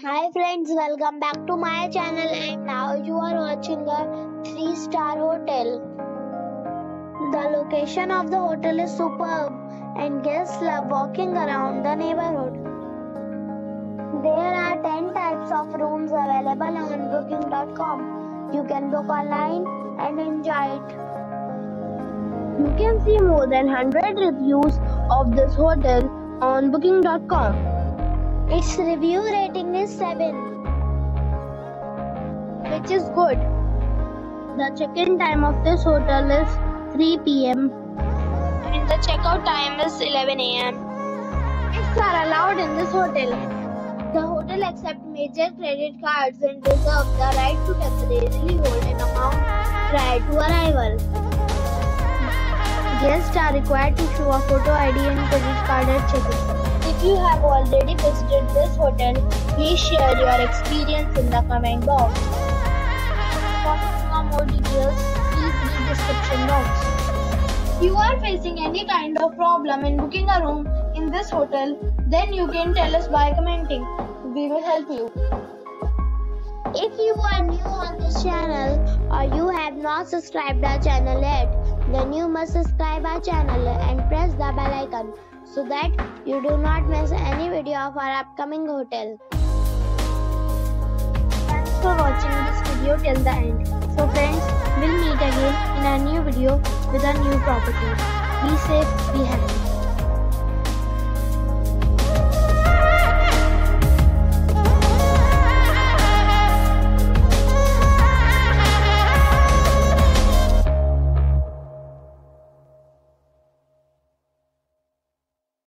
Hi friends, welcome back to my channel and now you are watching a 3-star hotel. The location of the hotel is superb and guests love walking around the neighborhood. There are 10 types of rooms available on booking.com. You can book online and enjoy it. You can see more than 100 reviews of this hotel on booking.com. Its review rating is 7, which is good. The check-in time of this hotel is 3 p.m. and the checkout time is 11 a.m. Pets are allowed in this hotel. The hotel accepts major credit cards and reserves the right to temporarily hold an amount prior to arrival. Guests are required to show a photo ID and credit card at check-in. If you have already visited this hotel, please share your experience in the comment box. For more details, please read description box. If you are facing any kind of problem in booking a room in this hotel, then you can tell us by commenting. We will help you. If you are new on this channel or you have not subscribed our channel yet, then you must subscribe our channel and press the bell icon so that you do not miss any video of our upcoming hotel. Thanks for watching this video till the end. So friends, we'll meet again in a new video with a new property. Be safe, be happy.